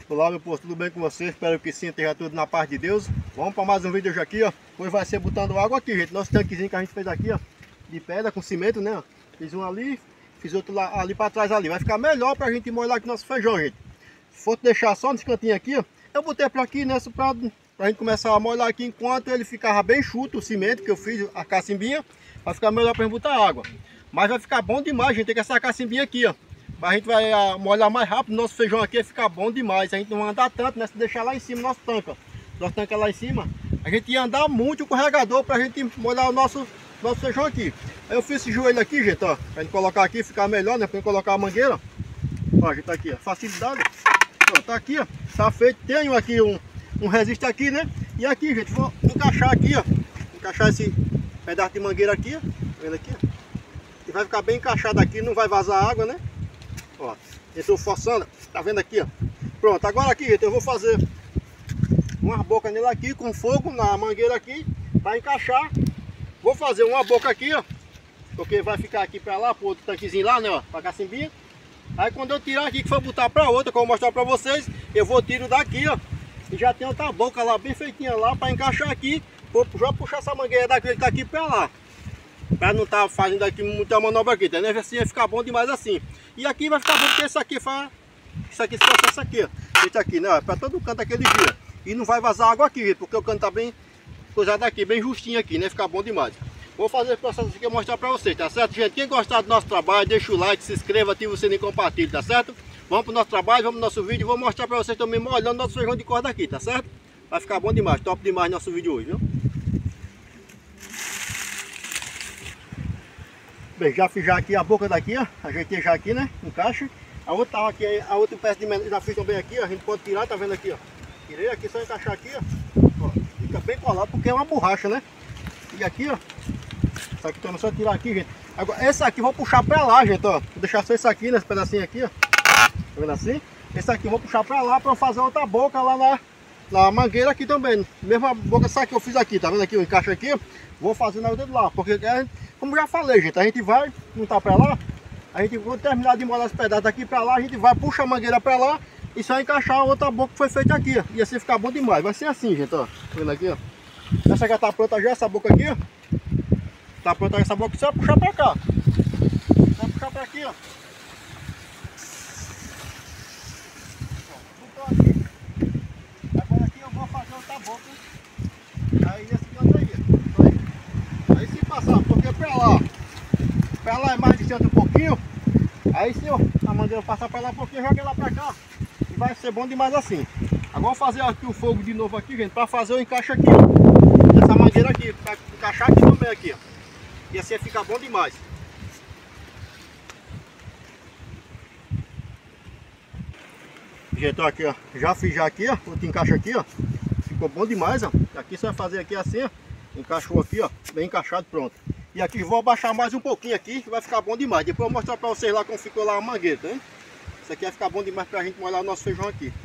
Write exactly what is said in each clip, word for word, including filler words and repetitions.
Olá, meu povo, tudo bem com vocês? Espero que sim, esteja tudo na paz de Deus. Vamos para mais um vídeo hoje aqui, ó. Hoje vai ser botando água aqui, gente. Nosso tanquezinho que a gente fez aqui, ó, de pedra com cimento, né? Ó. Fiz um ali, fiz outro lá, ali para trás ali. Vai ficar melhor para a gente molhar aqui nosso feijão, gente. Se for deixar só nesse cantinho aqui, ó, eu botei para aqui nessa para a gente começar a molhar aqui enquanto ele ficava bem chuto, o cimento que eu fiz, a cacimbinha, vai ficar melhor para gente botar água. Mas vai ficar bom demais, gente, tem que essa cacimbinha aqui, ó. A gente vai uh, molhar mais rápido, nosso feijão aqui vai ficar bom demais. A gente não vai andar tanto, né? Se deixar lá em cima nosso tanque, ó. Nosso tanque é lá em cima. A gente ia andar muito com o carregador pra gente molhar o nosso, nosso feijão aqui. Aí eu fiz esse joelho aqui, gente, ó. Pra gente colocar aqui, ficar melhor, né? Pra gente colocar a mangueira. Ó, a gente tá aqui, ó. Facilidade. Ó, tá aqui, ó. Tá feito. Tenho aqui um, um resiste aqui, né? E aqui, gente, vou encaixar aqui, ó. Encaixar esse pedaço de mangueira aqui, ó. Tá vendo aqui, ó? E vai ficar bem encaixado aqui, não vai vazar água, né? Ó, eu estou forçando, tá vendo aqui, ó. Pronto, agora aqui, gente, eu vou fazer uma boca nele aqui com fogo na mangueira aqui para encaixar. Vou fazer uma boca aqui, ó, porque vai ficar aqui para lá, pro outro tanquezinho lá, né, ó, para cacimbinha. Aí quando eu tirar aqui que for botar para outra, que eu vou mostrar para vocês, eu vou tiro daqui, ó, e já tem outra boca lá bem feitinha lá para encaixar aqui. Vou já puxar essa mangueira daqui que tá aqui para lá. Pra não estar tá fazendo aqui muita manobra aqui, entendeu? Assim vai ficar bom demais assim. E aqui vai ficar bom porque isso aqui faz. Isso aqui, esse processo aqui, ó. Esse aqui, né? Pra todo canto aquele dia. E não vai vazar água aqui, gente, porque o canto tá bem coisado aqui, bem justinho aqui, né? Ficar bom demais. Vou fazer esse processo aqui e mostrar pra vocês, tá certo, gente? Quem gostar do nosso trabalho, deixa o like, se inscreva, ativa o sininho e compartilhe, tá certo? Vamos pro nosso trabalho, vamos pro nosso vídeo. Vou mostrar pra vocês também molhando nosso feijão de corda aqui, tá certo? Vai ficar bom demais, top demais nosso vídeo hoje, viu? Bem, já fiz já aqui a boca daqui, ó. Ajeitei já aqui, né? Encaixa. A outra tava aqui, a outra peça de menor já fiz também aqui, ó. A gente pode tirar, tá vendo aqui, ó. Tirei aqui, só encaixar aqui, ó. Ó, fica bem colado porque é uma borracha, né? E aqui, ó. Isso aqui também só tirar aqui, gente. Agora, essa aqui eu vou puxar pra lá, gente, ó. Vou deixar só isso aqui, nesse pedacinho aqui, ó. Tá vendo assim? Esse aqui eu vou puxar pra lá pra fazer outra boca lá na, na mangueira aqui também. Mesma boca essa que eu fiz aqui, tá vendo aqui? O encaixe aqui, ó. Vou fazer na outra de lá, porque é, como já falei, gente, a gente vai montar pra lá, a gente vai terminar de molhar os pedaços daqui pra lá, a gente vai puxar a mangueira pra lá e só encaixar a outra boca que foi feita aqui, ó. E assim ficar bom demais. Vai ser assim, gente, ó. Tá vendo aqui, ó? Essa já tá pronta já, essa boca aqui, ó. Tá pronta essa boca, só puxar pra cá. Só puxar pra aqui, ó. Ó, aqui. Agora aqui eu vou fazer outra boca. Aí nesse canto aí. Aí se passar, porque pra lá, pra lá é mais distante um pouquinho. Aí se eu, a mangueira passar pra lá um pouquinho, joga ela pra cá. E vai ser bom demais assim. Agora vou fazer aqui o fogo de novo aqui, gente, pra fazer o encaixe aqui, ó. Essa mangueira aqui, pra encaixar aqui também aqui, ó. E assim fica bom demais. Gente, ó, aqui, ó. Já fiz já aqui, ó. Outro encaixe aqui, ó. Ficou bom demais, ó. Aqui você vai fazer aqui assim, ó. Encaixou aqui, ó, bem encaixado, pronto. E aqui vou abaixar mais um pouquinho aqui, que vai ficar bom demais. Depois eu vou mostrar pra vocês lá como ficou lá a mangueira, tá vendo? Isso aqui vai ficar bom demais pra gente molhar o nosso feijão aqui.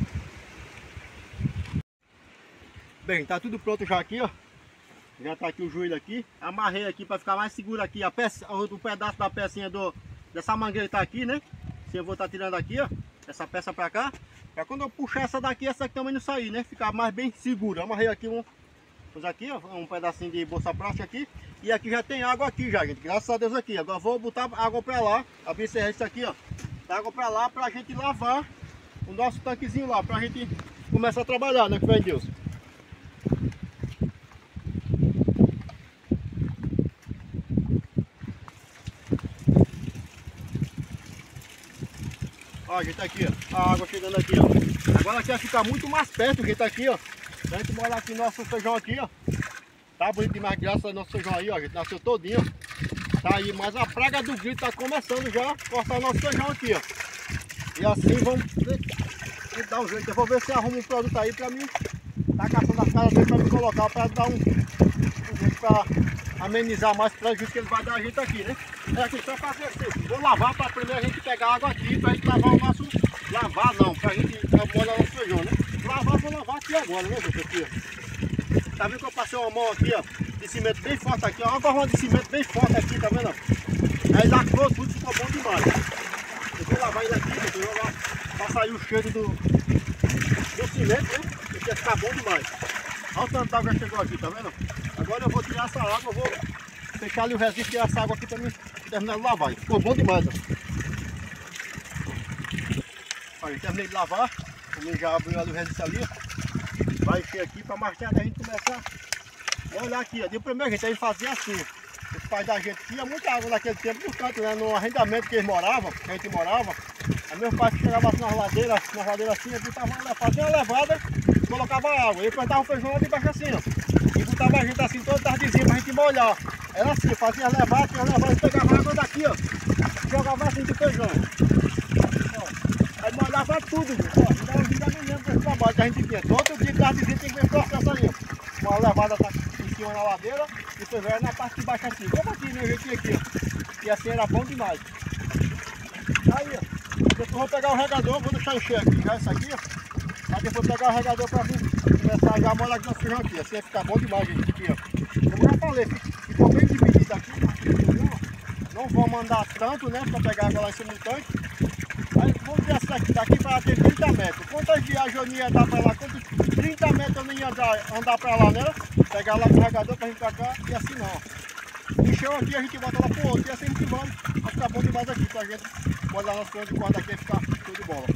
Bem, tá tudo pronto já aqui, ó. Já tá aqui o joelho aqui. Amarrei aqui pra ficar mais seguro aqui. A peça, o pedaço da pecinha do, dessa mangueira tá aqui, né? Se eu vou estar tá tirando aqui, ó, essa peça pra cá. Pra quando eu puxar essa daqui, essa aqui também não sair, né? Ficar mais bem seguro. Amarrei aqui um... Pus aqui, ó, um pedacinho de bolsa plástica aqui. E aqui já tem água aqui já, gente. Graças a Deus aqui. Agora vou botar água pra lá. Abrir esse resto aqui, ó. Dá água pra lá pra gente lavar o nosso tanquezinho lá. Pra gente começar a trabalhar, né? Que fé em Deus. Ó, gente, aqui, ó. A água chegando aqui, ó. Agora aqui vai ficar muito mais perto, gente, aqui, ó. A gente molha aqui nosso feijão aqui, ó. Tá bonito demais, graças ao nosso feijão aí, ó. A gente nasceu todinho, ó. Tá aí, mas a praga do grito tá começando já a cortar o nosso feijão aqui, ó. E assim vamos dar um jeito. Eu vou ver se arruma um produto aí pra mim. Tá caçando as caras dele pra me colocar, pra dar um, um jeito pra amenizar mais o prejuízo que ele vai dar a gente aqui, né? É aqui só fazer assim. Vou lavar pra primeiro a gente pegar água aqui, pra gente lavar o nosso... Lavar não, pra gente molhar o nosso feijão, né? Lavar, vou lavar aqui agora, né, gente? Aqui, ó. Tá vendo que eu passei uma mão aqui, ó, de cimento bem forte aqui, ó. Uma borrão de cimento bem forte aqui, tá vendo? Aí lacrou tudo, ficou bom demais. Eu vou lavar ele aqui, gente, eu vou lavar pra sair o cheiro do, do cimento, né? Isso ia ficar bom demais. Olha o tanto d'água que chegou aqui, tá vendo? Agora eu vou tirar essa água, eu vou fechar ali o resíduo e tirar essa água aqui pra mim terminar de lavar. Ficou bom demais, ó. Olha, eu terminei de lavar, também já abriu ali o resíduo ali, ó. Vai encher aqui pra mais tarde a gente começar a olhar aqui, ó. De primeiro gente a gente fazia assim. Os pais da gente tinha muita água naquele tempo no canto, né? No arrendamento que eles moravam, que a gente morava. Aí meus pais chegavam assim nas ladeiras, nas ladeiras assim, botavam uma, fazia uma levada, colocava água. E plantava o feijão lá de baixo assim, ó. E botava a gente assim toda tardezinha pra gente molhar. Era assim, fazia as levadas, tinha as levadas, pegava água daqui, ó. Jogava assim de feijão. Ó. Aí molhava tudo, gente. Ó. Então a gente não lembra desse trabalho que a gente tinha. Todo dia tardezinha tem que ver o processo aí, ó. Uma levada tá em cima na ladeira e o feijão era na parte de baixo assim. Como aqui, meu jeitinho aqui, ó. E assim era bom demais. Aí, ó. Depois eu vou pegar o regador, vou deixar encher aqui já isso aqui, ó. Aí depois pegar o regador pra vir começar já a molhar aqui no feijão aqui. Assim vai ficar bom demais, gente, aqui, ó. Como já falei, ficou bem dividido aqui, não vou mandar tanto, né, pra pegar água lá em cima do tanque. Aí vamos ver essa daqui, daqui pra lá tem trinta metros. Quantas viagens eu não ia dar pra lá? Quantos trinta metros eu não ia andar, andar pra lá, né? Pegar lá o regador pra vir pra cá e assim não. Encheu aqui, a gente bota lá pro outro e assim a gente vai. Vai ficar bom demais aqui pra gente molhar nosso plano de corda aqui e ficar tudo de bola.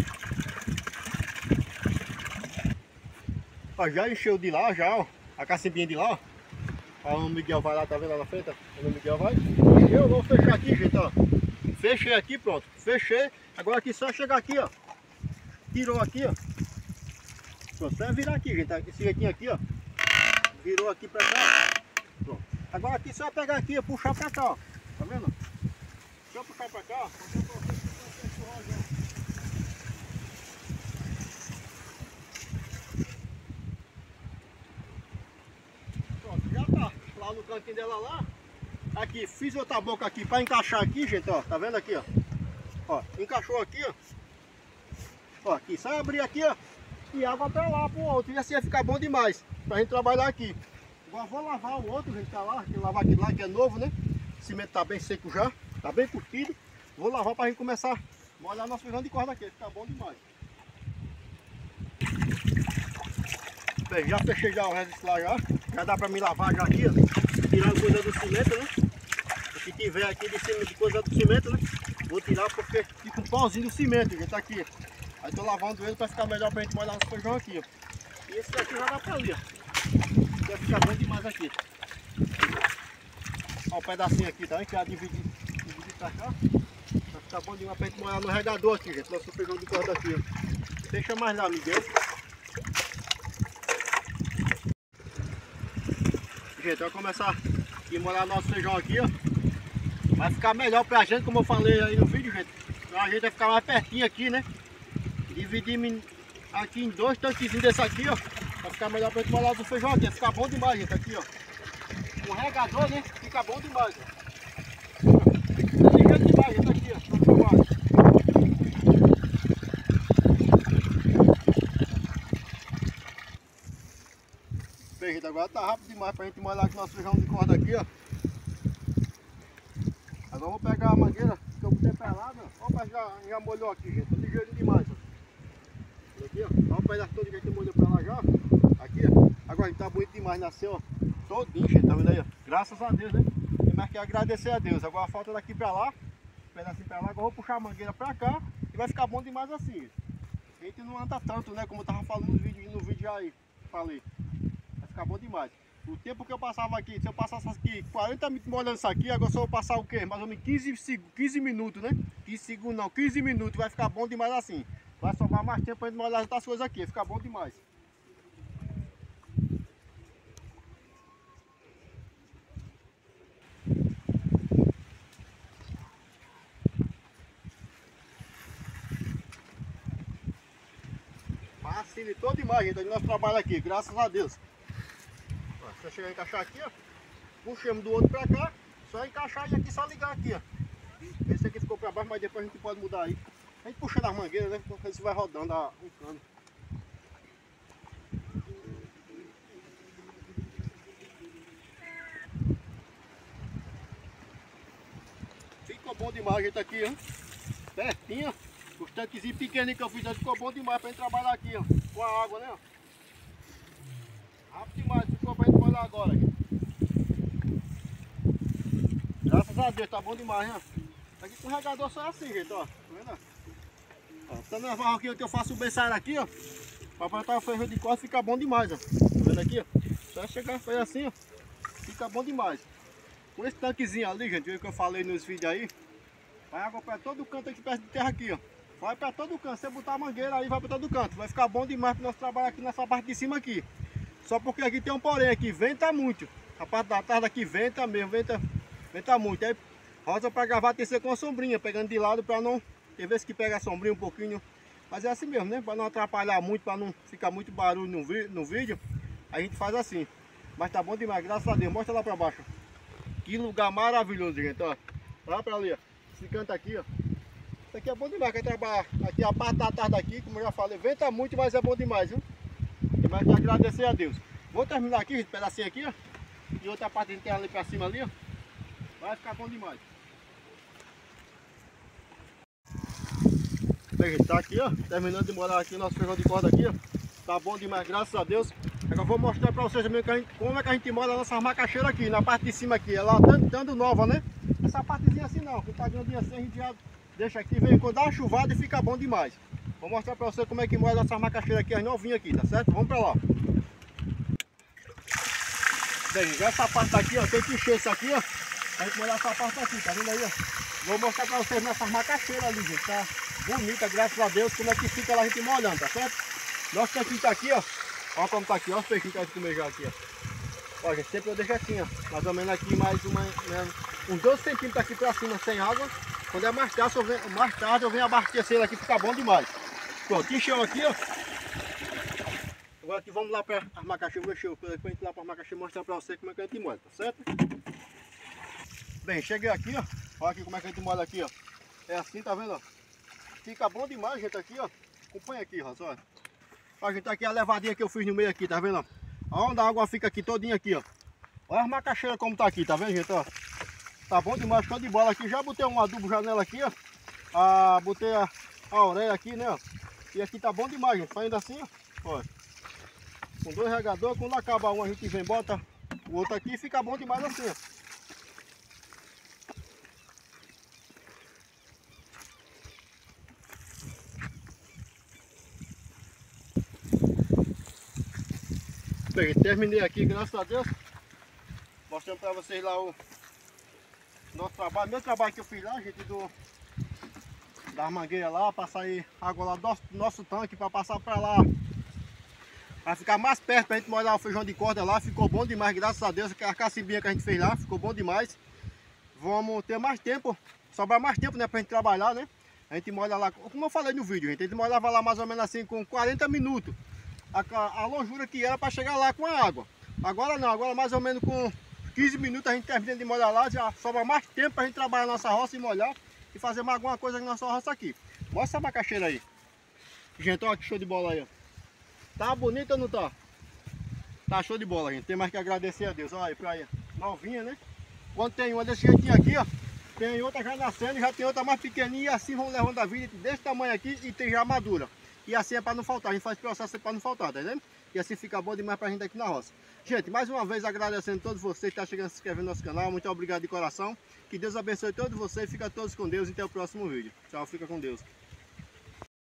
Ó, já encheu de lá, já, ó. A cacimbinha de lá, ó. Ó, o Miguel vai lá, tá vendo lá na frente? O Miguel vai. Eu vou fechar aqui, gente, ó. Fechei aqui, pronto. Fechei. Agora aqui só chegar aqui, ó. Tirou aqui, ó. Pronto, só virar aqui, gente. Esse jeitinho aqui, ó. Virou aqui pra cá. Pronto. Agora aqui só pegar aqui e puxar pra cá, ó. Tá vendo? Só puxar pra cá, ó. Pronto, já tá. Lá no cantinho dela lá. Aqui, fiz outra boca aqui pra encaixar aqui, gente, ó. Tá vendo aqui, ó? Ó, encaixou aqui, ó. Ó, aqui, só abrir aqui, ó. E água pra lá, pro outro. E assim vai ficar bom demais pra gente trabalhar aqui. Agora vou lavar o outro, gente, tá lá. Tem que lavar aqui lá, que é novo, né? O cimento tá bem seco já. Tá bem curtido. Vou lavar pra gente começar a molhar nosso feijão de corda aqui. Fica bom demais. Bem, já fechei já o resto lá já. Já dá pra me lavar já aqui, ó. Tirar a coisa do cimento, né? O que tiver aqui de cima de coisa do cimento, né? Vou tirar porque fica um pauzinho do cimento, gente, tá aqui. Aí tô lavando ele pra ficar melhor pra gente molhar nosso feijão aqui, ó. E esse daqui já dá pra ali, ó. Vai ficar bom demais aqui. Ó, um pedacinho aqui, tá? Que já dividi, dividi pra cá. Vai ficar bom demais pra gente molhar no regador aqui, gente. Nosso feijão de corda aqui, ó. Deixa mais lá, Miguel. Gente, vai começar a molhar nosso feijão aqui, ó. Vai ficar melhor pra gente, como eu falei aí no vídeo, gente. Então a gente vai ficar mais pertinho aqui, né? Dividir aqui em dois tanquezinhos desse aqui, ó. Vai ficar melhor pra gente molhar o feijão aqui. Vai ficar bom demais, gente, aqui, ó. O regador, né? Fica bom demais, ó. Tá ligado demais, gente, aqui, ó. Bem, gente, agora tá rápido demais pra gente molhar aqui nosso feijão de corda aqui, ó. Agora eu vou pegar a mangueira que eu botei pra lá, ó. Opa, já, já molhou aqui, gente. Tá ligeirinho demais, ó. Aqui, ó. Olha o pedaço todo que a gente molhou pra lá já. Aqui, ó. Agora ele tá bonito demais, nasceu, ó. Todinho, gente. Tá vendo aí, ó? Graças a Deus, né? Tem mais que agradecer a Deus. Agora falta daqui pra lá. Um pedacinho pra lá. Agora eu vou puxar a mangueira pra cá. E vai ficar bom demais assim. A gente não anda tanto, né? Como eu tava falando no vídeo, no vídeo já aí. Falei. Vai ficar bom demais. O tempo que eu passava aqui, se eu passasse aqui quarenta minutos molhando isso aqui, agora só eu passar o quê? Mais ou menos quinze minutos, né? quinze segundos não, quinze minutos, vai ficar bom demais assim. Vai sobrar mais tempo pra gente molhar as outras coisas aqui, vai ficar bom demais. Facilitou demais, gente, o nosso trabalho aqui, graças a Deus. Ó, se eu chegar a encaixar aqui, ó, puxamos do outro pra cá, só encaixar e aqui só ligar aqui, ó. Esse aqui ficou pra baixo, mas depois a gente pode mudar aí. A gente puxa nas mangueiras, né? Porque isso vai rodando a, um cano. Ficou bom demais, gente, aqui, ó. Pertinho. Os tanquezinhos pequenos que eu fiz, ficou bom demais pra gente trabalhar aqui, ó. Com a água, né? Ó. Rápido demais, ficou pra gente molhar agora. Gente. Graças a Deus, tá bom demais, né? Aqui com o regador só é assim, gente, ó. Tá vendo? Ó, tá na barroquinha que eu faço o beiçar aqui, ó. Pra plantar o feijão de corte fica bom demais, ó. Tá vendo aqui, ó? Só chegar fazer assim, ó. Fica bom demais. Com esse tanquezinho ali, gente, viu que eu falei nos vídeos aí. Vai água pra todo canto aqui perto de terra aqui, ó. Vai pra todo canto. Se você botar a mangueira aí, vai pra todo canto. Vai ficar bom demais pro nosso trabalho aqui nessa parte de cima aqui. Só porque aqui tem um porém aqui, venta muito. A parte da tarde aqui venta mesmo, venta, venta muito. Aí rosa pra gravar tem que ser com a sombrinha, pegando de lado pra não... Tem vezes que pega a sombrinha um pouquinho. Mas é assim mesmo, né? Pra não atrapalhar muito, pra não ficar muito barulho no, no vídeo. A gente faz assim. Mas tá bom demais, graças a Deus. Mostra lá pra baixo. Que lugar maravilhoso, gente, ó. Olha pra ali, ó. Esse canto aqui, ó. Isso aqui é bom demais, quer trabalhar aqui a parte da tarde aqui, como eu já falei, venta muito, mas é bom demais, viu? Tem mais que agradecer a Deus. Vou terminar aqui, esse pedacinho aqui, ó. E outra parte a gente tem ali pra cima ali, ó. Vai ficar bom demais. Bem, gente, tá aqui, ó. Terminando de molhar aqui o nosso feijão de corda aqui, ó. Tá bom demais, graças a Deus. Agora eu vou mostrar pra vocês também que a gente, como é que a gente molha a nossa macaxeira aqui, na parte de cima aqui. Ela tá dando nova, né? Essa partezinha assim não, que tá grandinha assim, a gente já deixa aqui, vem quando dá uma chuvada e fica bom demais. Vou mostrar pra vocês como é que molha essa macaxeira aqui, as novinhas aqui, tá certo? Vamos pra lá. Bem, já essa parte daqui, ó, tem que encher isso aqui, ó. Pra gente molhar essa parte aqui, tá vendo aí, ó? Vou mostrar pra vocês nessas macaxeiras ali, gente, tá bonita, graças a Deus, como é que fica lá a gente molhando, tá certo? Nosso tanquinho tá aqui, ó. Olha como tá aqui, ó, os peixinhos que a gente comer já aqui, ó. Ó, gente, sempre eu deixo assim, ó. Mais ou menos aqui mais uma, né, uns doze centímetros aqui pra cima sem água. Quando é mais tarde, eu venho, mais tarde eu venho abastecer aqui, fica bom demais. Pronto, encheu aqui, ó. Agora aqui vamos lá para as macaxeiras, vou encher, pra gente ir lá para as macaxeiras mostrar pra você como é que a gente molha, tá certo? Bem, cheguei aqui, ó. Olha aqui como é que a gente molha aqui, ó. É assim, tá vendo, ó? Fica bom demais, gente, aqui, ó. Acompanha aqui, ó, só. Ó, gente, aqui a levadinha que eu fiz no meio aqui, tá vendo, ó? Onde a água fica aqui todinha aqui, ó. Olha as macaxeiras como tá aqui, tá vendo, gente, ó? Tá bom demais, show de bola aqui. Já botei um adubo janela aqui, ó. Ah, botei a, a orelha aqui, né, ó. E aqui tá bom demais, gente. Fazendo assim, ó. Ó. Com dois regadores, quando acaba um a gente vem, bota o outro aqui e fica bom demais assim, ó. Bem, terminei aqui, graças a Deus. Mostrando pra vocês lá o nosso trabalho, meu trabalho que eu fiz lá, gente, do da mangueira lá, para sair água lá do nosso, nosso tanque, para passar para lá, para ficar mais perto, para a gente molhar o feijão de corda lá. Ficou bom demais, graças a Deus, a cacimbinha que a gente fez lá, ficou bom demais. Vamos ter mais tempo, sobrar mais tempo, né, para a gente trabalhar, né. A gente molha lá, como eu falei no vídeo, gente, a gente molhava lá mais ou menos assim com quarenta minutos, a, a longura que era para chegar lá com a água. Agora não, agora mais ou menos com quinze minutos a gente termina de molhar lá, já sobra mais tempo para a gente trabalhar a nossa roça e molhar e fazer mais alguma coisa na nossa roça aqui. Mostra essa macaxeira aí. Gente, olha que show de bola aí, ó. Tá bonita ou não tá? Tá show de bola, gente. Tem mais que agradecer a Deus. Olha aí, pra aí, novinha, né? Quando tem uma desse jeitinho aqui, ó, tem outra já nascendo, já tem outra mais pequenininha, e assim vão levando a vida desse tamanho aqui e tem já madura. E assim é para não faltar, a gente faz processo para não faltar, tá entendendo? E assim fica bom demais pra gente aqui na roça. Gente, mais uma vez agradecendo a todos vocês que estão chegando a se inscrever no nosso canal. Muito obrigado de coração. Que Deus abençoe todos vocês. Fica todos com Deus e até o próximo vídeo. Tchau, fica com Deus.